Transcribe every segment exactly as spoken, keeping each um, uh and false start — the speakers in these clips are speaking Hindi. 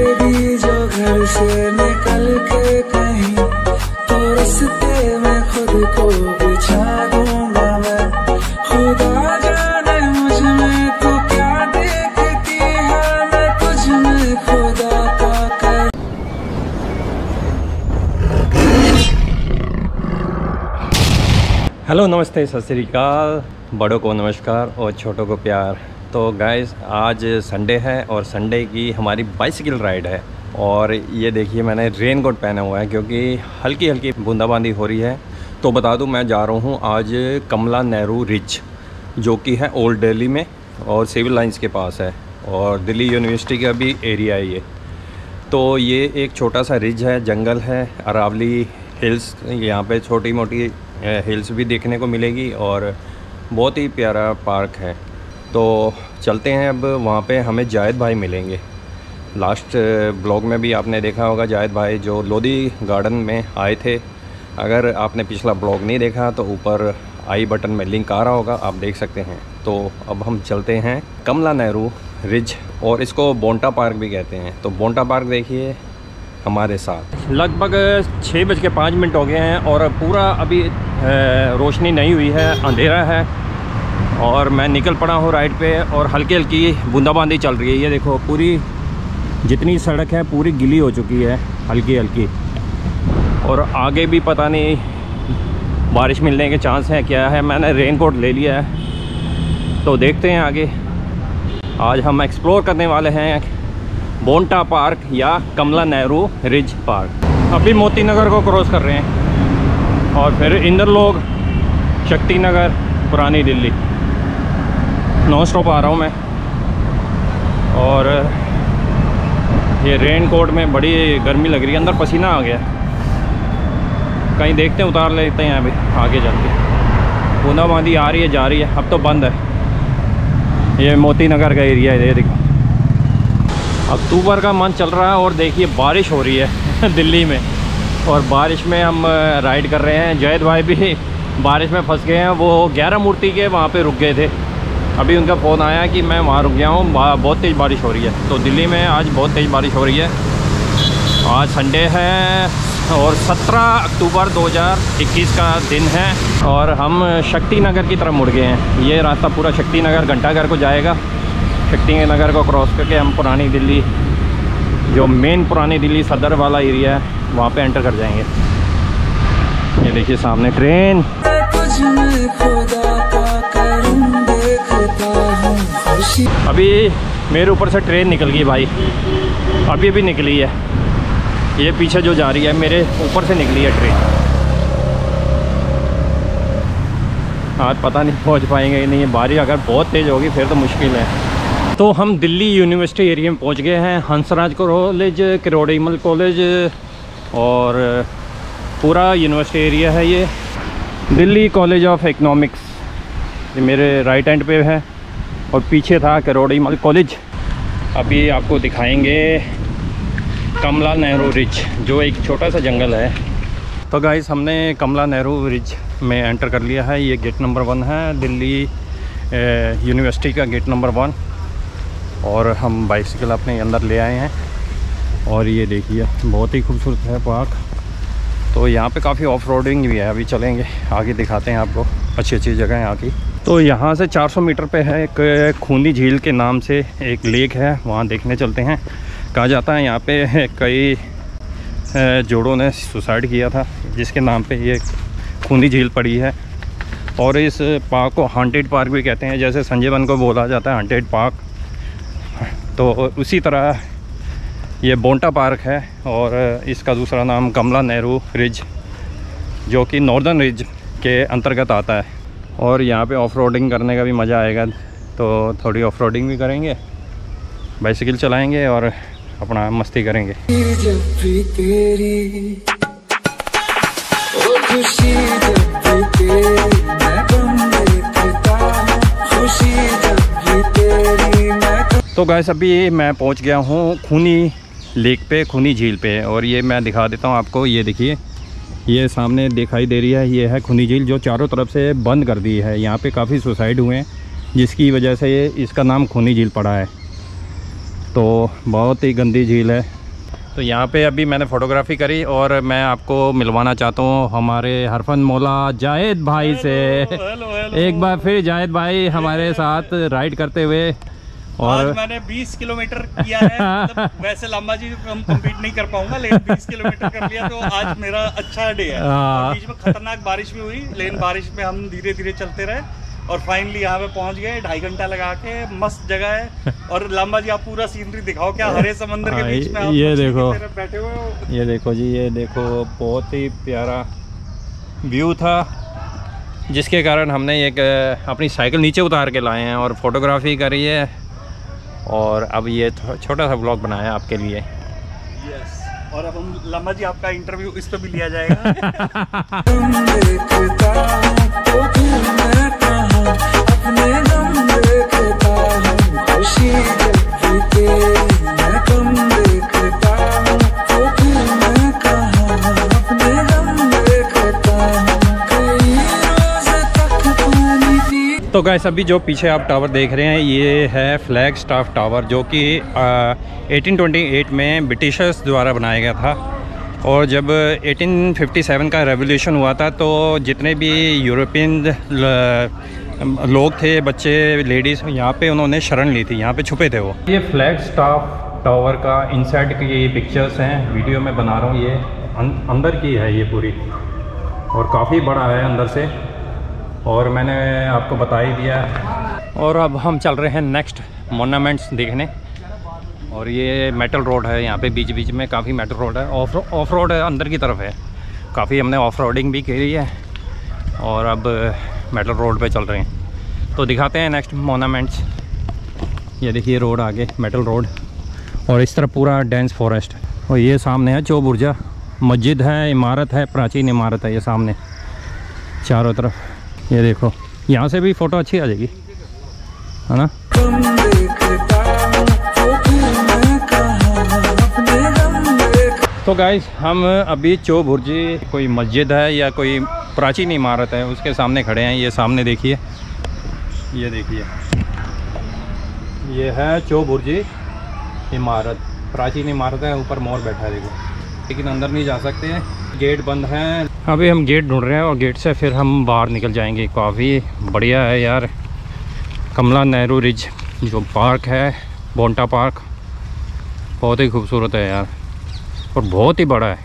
निकलेगी जो घर से निकल के कहीं, तो रास्ते में खुद को बिछा दूंगा मैं। खुदा जाने मुझ में तो क्या देखती है, मैं तुझ में खुदा का कर। हेलो, नमस्ते, सत श्री अकाल। बड़ों को नमस्कार और छोटों को प्यार। तो गाइस, आज संडे है और संडे की हमारी बाइसिकल राइड है। और ये देखिए, मैंने रेन कोट पहना हुआ है क्योंकि हल्की हल्की बूंदाबांदी हो रही है। तो बता दूं, मैं जा रहा हूँ आज कमला नेहरू रिज, जो कि है ओल्ड दिल्ली में और सिविल लाइंस के पास है, और दिल्ली यूनिवर्सिटी का भी एरिया है ये। तो ये एक छोटा सा रिज है, जंगल है, अरावली हिल्स, यहाँ पे छोटी मोटी हिल्स भी देखने को मिलेगी और बहुत ही प्यारा पार्क है। तो चलते हैं अब वहाँ पे। हमें जायद भाई मिलेंगे। लास्ट ब्लॉग में भी आपने देखा होगा जायद भाई जो लोधी गार्डन में आए थे। अगर आपने पिछला ब्लॉग नहीं देखा तो ऊपर आई बटन में लिंक आ रहा होगा, आप देख सकते हैं। तो अब हम चलते हैं कमला नेहरू रिज, और इसको बोंटा पार्क भी कहते हैं। तो बोंटा पार्क देखिए हमारे साथ। लगभग छः बज के पाँच मिनट हो गए हैं और पूरा अभी रोशनी नहीं हुई है, अंधेरा है। और मैं निकल पड़ा हूँ राइड पे, और हल्की हल्की बूंदाबांदी चल रही है। ये देखो, पूरी जितनी सड़क है पूरी गीली हो चुकी है, हल्की हल्की। और आगे भी पता नहीं बारिश मिलने के चांस हैं क्या है। मैंने रेन कोट ले लिया है, तो देखते हैं आगे। आज हम एक्सप्लोर करने वाले हैं बोंटा पार्क या कमला नेहरू रिज पार्क। अभी मोती नगर को क्रॉस कर रहे हैं और फिर इंदर लोग, शक्ति नगर, पुरानी दिल्ली। नॉन स्टॉप आ रहा हूँ मैं। और ये रेन कोट में बड़ी गर्मी लग रही है, अंदर पसीना आ गया। कहीं देखते हैं, उतार लेते हैं अभी आगे चल के। बूंदाबांदी आ रही है, जा रही है, अब तो बंद है। ये मोती नगर का एरिया है, ये देखो। अक्टूबर का मंथ चल रहा है और देखिए बारिश हो रही है दिल्ली में, और बारिश में हम राइड कर रहे हैं। जयद भाई भी बारिश में फंस गए हैं। वो ग्यारह मूर्ति के वहाँ पे रुक गए थे। अभी उनका फ़ोन आया कि मैं वहाँ रुक गया हूँ, बहुत तेज़ बारिश हो रही है। तो दिल्ली में आज बहुत तेज़ बारिश हो रही है। आज संडे है और सत्रह अक्टूबर दो हज़ार इक्कीस का दिन है, और हम शक्ति नगर की तरफ मुड़ गए हैं। ये रास्ता पूरा शक्ति नगर घंटाघर को जाएगा। शक्ति नगर को क्रॉस करके हम पुरानी दिल्ली, जो मेन पुरानी दिल्ली सदर वाला एरिया है, वहाँ पे एंटर कर जाएंगे। ये देखिए सामने ट्रेन। अभी मेरे ऊपर से ट्रेन निकल गई भाई, अभी अभी निकली है। ये पीछे जो जा रही है मेरे ऊपर से निकली है ट्रेन। आज पता नहीं पहुंच पाएंगे कि नहीं। बारिश अगर बहुत तेज़ होगी फिर तो मुश्किल है। तो हम दिल्ली यूनिवर्सिटी एरिया में पहुंच गए हैं। हंसराज कॉलेज, किरोड़ीमल कॉलेज, और पूरा यूनिवर्सिटी एरिया है ये। दिल्ली कॉलेज ऑफ इकोनॉमिक्स ये मेरे राइट हैंड पे है, और पीछे था किरोड़ीमल कॉलेज। अभी आपको दिखाएंगे कमला नेहरू रिज, जो एक छोटा सा जंगल है। तो गाइस, हमने कमला नेहरू रिज में एंटर कर लिया है। ये गेट नंबर वन है, दिल्ली यूनिवर्सिटी का गेट नंबर वन। और हम बाइसिकल अपने अंदर ले आए हैं। और ये देखिए, बहुत ही खूबसूरत है पार्क। तो यहाँ पे काफ़ी ऑफ रोडिंग भी है। अभी चलेंगे आगे, दिखाते हैं आपको अच्छी अच्छी जगह यहाँ की। तो यहाँ से चार सौ मीटर पे है एक खूनी झील के नाम से एक लेक है, वहाँ देखने चलते हैं। कहा जाता है यहाँ पे कई जोड़ों ने सुसाइड किया था, जिसके नाम पे ये खूनी झील पड़ी है। और इस पार्क को हॉन्टेड पार्क भी कहते हैं, जैसे संजय वन को बोला जाता है हॉन्टेड पार्क। तो उसी तरह ये बोंटा पार्क है, और इसका दूसरा नाम कमला नेहरू रिज, जो कि नॉर्दर्न रिज के अंतर्गत आता है। और यहाँ पे ऑफ रोडिंग करने का भी मज़ा आएगा। तो थोड़ी ऑफ रोडिंग भी करेंगे, बाइसिकल चलाएंगे और अपना मस्ती करेंगे। जब भी तेरी ओ खुशी, जब भी तेरी मैं गम देखता हूँ, खुशी जब भी तेरी मैं। तो गाइस, अभी मैं पहुँच गया हूँ खूनी लेक पे, खूनी झील पे। और ये मैं दिखा देता हूँ आपको। ये देखिए, ये सामने दिखाई दे रही है, ये है खूनी झील, जो चारों तरफ से बंद कर दी है। यहाँ पे काफ़ी सुसाइड हुए हैं, जिसकी वजह से इसका नाम खूनी झील पड़ा है। तो बहुत ही गंदी झील है। तो यहाँ पे अभी मैंने फ़ोटोग्राफी करी और मैं आपको मिलवाना चाहता हूँ हमारे हरफन मौला जायद भाई से। Hello hello. एक बार फिर जायद भाई हमारे साथ राइड करते हुए। और आज मैंने बीस किलोमीटर किया है। मतलब वैसे लंबा जी हम कंप्लीट नहीं कर पाऊंगा, लेकिन बीस किलोमीटर कर लिया, तो आज मेरा अच्छा डे है। और बीच में खतरनाक बारिश भी हुई, लेकिन बारिश में हम धीरे धीरे चलते रहे और फाइनली यहाँ पे पहुँच गए। ढाई घंटा लगा के, मस्त जगह है। और लंबा जी आप पूरा सीनरी दिखाओ, क्या हरे समंदर के बीच में आप ये देखो, बैठे हुए हो। ये देखो जी, ये देखो, बहुत ही प्यारा व्यू था, जिसके कारण हमने एक अपनी साइकिल नीचे उतार के लाए हैं और फोटोग्राफी करी है। और अब ये छोटा सा ब्लॉग बनाया आपके लिए। यस, और अब हम लम्बा जी आपका इंटरव्यू इस पे भी लिया जाएगा। तो गाइस अभी जो पीछे आप टावर देख रहे हैं ये है फ्लैग स्टाफ टावर, जो कि एटीन ट्वेंटी एट में ब्रिटिशर्स द्वारा बनाया गया था। और जब एटीन फिफ्टी सेवन का रेवोल्यूशन हुआ था तो जितने भी यूरोपियन लोग थे, बच्चे, लेडीज़, यहाँ पे उन्होंने शरण ली थी, यहाँ पे छुपे थे वो। ये फ्लैग स्टाफ टावर का इनसाइड की पिक्चर्स हैं, वीडियो में बना रहा हूँ। ये अंदर की है ये पूरी, और काफ़ी बड़ा है अंदर से, और मैंने आपको बता ही दिया। और अब हम चल रहे हैं नेक्स्ट मोनामेंट्स देखने। और ये मेटल रोड है, यहाँ पे बीच बीच में काफ़ी मेटल रोड है, ऑफ ऑफ रोड है, अंदर की तरफ है। काफ़ी हमने ऑफ रोडिंग भी की है और अब मेटल रोड पे चल रहे हैं। तो दिखाते हैं नेक्स्ट मोनामेंट्स। ये देखिए रोड आगे, मेटल रोड, और इस तरफ पूरा डेंस फॉरेस्ट। और ये सामने है चौबुर्जा, मस्जिद है, इमारत है, प्राचीन इमारत है ये सामने चारों तरफ। ये देखो, यहाँ से भी फ़ोटो अच्छी आ जाएगी, है ना। तो गाइस हम अभी चौबुर्जी, कोई मस्जिद है या कोई प्राचीन इमारत है, उसके सामने खड़े हैं। ये सामने देखिए, ये देखिए, ये है चौबुर्जी इमारत, प्राचीन इमारत है। ऊपर मोर बैठा है देखो, लेकिन अंदर नहीं जा सकते हैं, गेट बंद है। अभी हम गेट ढूंढ रहे हैं और गेट से फिर हम बाहर निकल जाएंगे। काफ़ी बढ़िया है यार, कमला नेहरू रिज जो पार्क है, बोंटा पार्क, बहुत ही खूबसूरत है यार, और बहुत ही बड़ा है।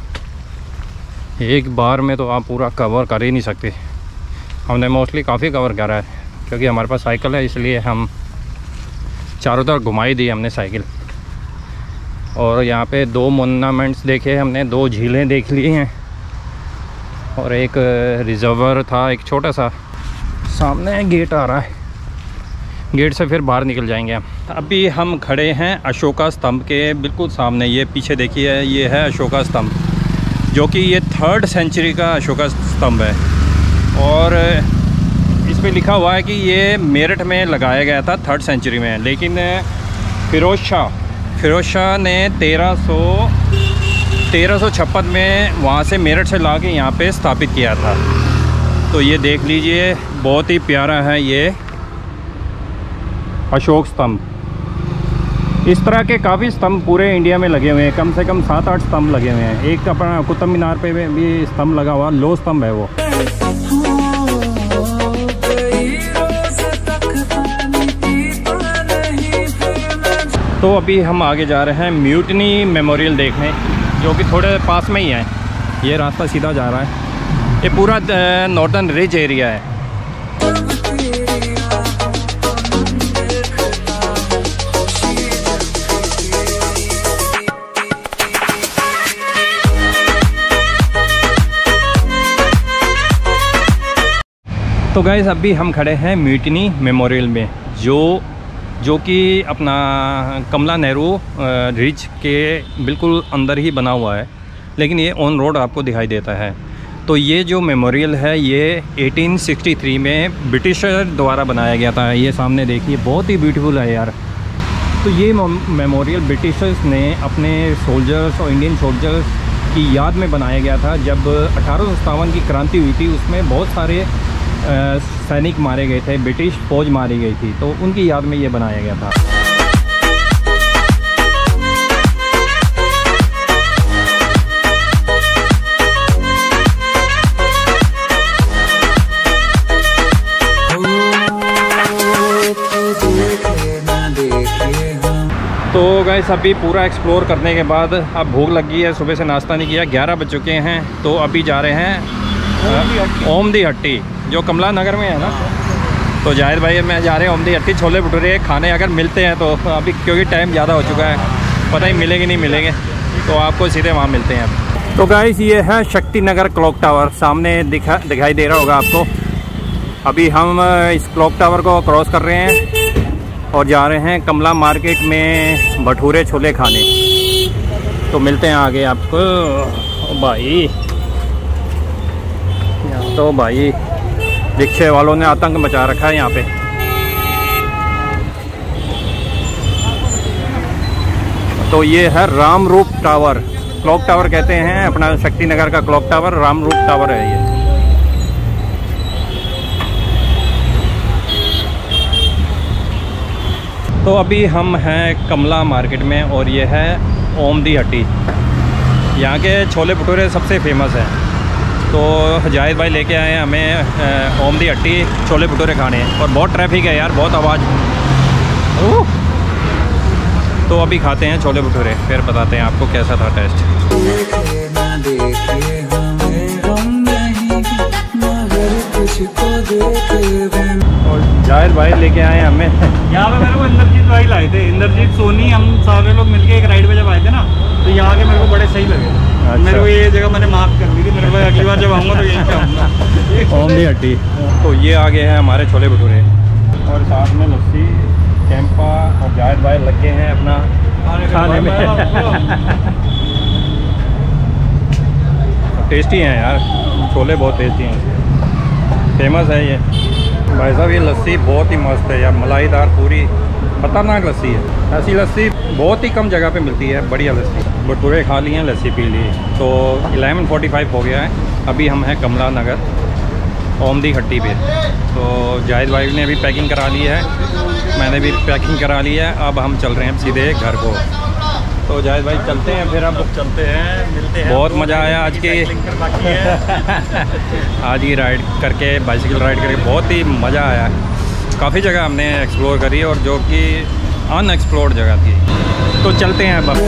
एक बार में तो आप पूरा कवर कर ही नहीं सकते। हमने मोस्टली काफ़ी कवर करा है, क्योंकि हमारे पास साइकिल है, इसलिए हम चारों तरफ घुमाई दी हमने साइकिल। और यहाँ पे दो मोनामेंट्स देखे हमने, दो झीलें देख ली हैं, और एक रिजर्वर था, एक छोटा सा। सामने गेट आ रहा है, गेट से फिर बाहर निकल जाएंगे हम। अभी हम खड़े हैं अशोका स्तंभ के बिल्कुल सामने। ये पीछे देखिए, ये है अशोका स्तंभ, जो कि ये थर्ड सेंचुरी का अशोका स्तंभ है। और इस पे लिखा हुआ है कि ये मेरठ में लगाया गया था थर्ड सेंचुरी में, लेकिन फिरोज शाह फिरोज शाह ने तेरह सौ तेरह सौ छप्पन में वहाँ से मेरठ से ला के यहाँ पे स्थापित किया था। तो ये देख लीजिए, बहुत ही प्यारा है ये अशोक स्तंभ। इस तरह के काफ़ी स्तंभ पूरे इंडिया में लगे हुए हैं, कम से कम सात आठ स्तंभ लगे हुए हैं। एक अपना कुतुब मीनार पे भी स्तंभ लगा हुआ, लो स्तंभ है वो। तो अभी हम आगे जा रहे हैं म्यूटनी मेमोरियल देखने, जो कि थोड़े पास में ही है। ये रास्ता सीधा जा रहा है, ये पूरा नॉर्दर्न रिज एरिया है। तो गाइस अभी हम खड़े हैं म्यूटनी मेमोरियल में, जो जो कि अपना कमला नेहरू रिज के बिल्कुल अंदर ही बना हुआ है, लेकिन ये ऑन रोड आपको दिखाई देता है। तो ये जो मेमोरियल है ये एटीन सिक्सटी थ्री में ब्रिटिशर द्वारा बनाया गया था। ये सामने देखिए, बहुत ही ब्यूटीफुल है यार। तो ये मेमोरियल ब्रिटिशर्स ने अपने सोल्जर्स और इंडियन सोल्जर्स की याद में बनाया गया था। जब अठारह सौ सत्तावन की क्रांति हुई थी, उसमें बहुत सारे सैनिक मारे गए थे, ब्रिटिश फौज मारी गई थी, तो उनकी याद में ये बनाया गया था। गाइस अभी पूरा एक्सप्लोर करने के बाद अब भूख लगी है, सुबह से नाश्ता नहीं किया, ग्यारह बज चुके हैं। तो अभी जा रहे हैं ओम दी हट्टी जो कमला नगर में है ना। तो जाहिर भाई मैं जा रहे हैं ओम दी हट्टी, छोले भटूरे खाने अगर मिलते हैं तो। अभी क्योंकि टाइम ज़्यादा हो चुका है, पता ही मिलेंगे नहीं मिलेंगे, तो आपको सीधे वहाँ मिलते हैं अब। तो गाइस ये है शक्ति नगर क्लॉक टावर, सामने दिखा दिखाई दे रहा होगा आपको। अभी हम इस क्लॉक टावर को क्रॉस कर रहे हैं और जा रहे हैं कमला मार्केट में भटूरे छोले खाने। तो मिलते हैं आगे आपको। भाई तो भाई रिक्शे वालों ने आतंक मचा रखा है यहाँ पे। तो ये है रामरूप टावर, क्लॉक टावर कहते हैं अपना शक्ति नगर का क्लॉक टावर, रामरूप टावर है ये। तो अभी हम हैं कमला मार्केट में और ये है ओम दी हट्टी। यहाँ के छोले भटूरे सबसे फेमस हैं। तो जाहिद भाई लेके आए हैं हमें ओम दी हट्टी छोले भटूरे खाने। और बहुत ट्रैफिक है यार, बहुत आवाज़। तो अभी खाते हैं छोले भटूरे, फिर बताते हैं आपको कैसा था टेस्ट। और जाहिर भाई लेके आए हमें यहाँ पे मेरे को इंद्रजीत भाई लाए थे, इंद्रजीत सोनी, हम सारे लोग मिलके एक राइड पे जब आए थे ना, तो यहाँ के मेरे को बड़े सही लगे। अच्छा। मेरे को ये जगह मैंने मार्क कर ली थी, मेरे को अगली बार जब आऊँगा तो यहीं पे आऊँगा। ओम दी हट्टी। तो ये आगे हैं हमारे छोले भटूरे और साथ में लस्सी, कैंपा, और जाहिद भाई लगे हैं अपना खाने में। टेस्टी हैं यार छोले, बहुत टेस्टी हैं, फेमस है ये। भाई साहब ये लस्सी बहुत ही मस्त है यार, मलाईदार पूरी खतरनाक लस्सी है। ऐसी लस्सी बहुत ही कम जगह पे मिलती है, बढ़िया लस्सी। भटूरे खा लिए, लस्सी पी ली। तो ग्यारह पैंतालीस हो गया है, अभी हम हैं कमला नगर ओम दी हट्टी पे। तो जाहिद भाई ने अभी पैकिंग करा ली है, मैंने भी पैकिंग करा ली है। अब हम चल रहे हैं सीधे घर को। तो जाहिद भाई चलते हैं फिर, अब चलते हैं, मिलते हैं। बहुत मज़ा आया आज की बाकी है। आज की राइड करके, बाइसिकल राइड करके बहुत ही मज़ा आया। काफ़ी जगह हमने एक्सप्लोर करी और जो कि अनएक्सप्लोर्ड जगह थी। तो चलते हैं अब।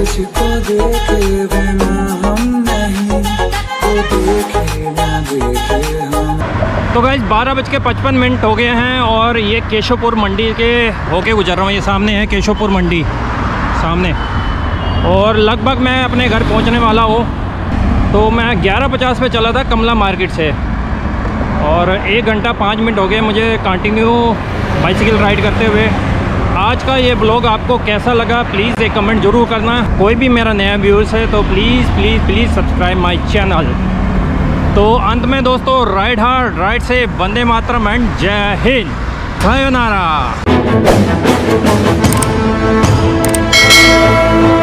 तो गाइस बारह बज के पचपन मिनट हो गए हैं और ये केशवपुर मंडी के होके गुजर रहा हूँ। ये सामने है केशवपुर मंडी सामने, और लगभग मैं अपने घर पहुंचने वाला हूँ। तो मैं ग्यारह पचास पे चला था कमला मार्केट से, और एक घंटा पाँच मिनट हो गए मुझे कंटिन्यू बाइसिकल राइड करते हुए। आज का ये ब्लॉग आपको कैसा लगा प्लीज़ एक कमेंट ज़रूर करना। कोई भी मेरा नया व्यूअर्स है तो please please please subscribe my channel. तो अंत में दोस्तों, राइड हार्ड, राइड से, वंदे मातरम एंड जय हिंद, sayonara।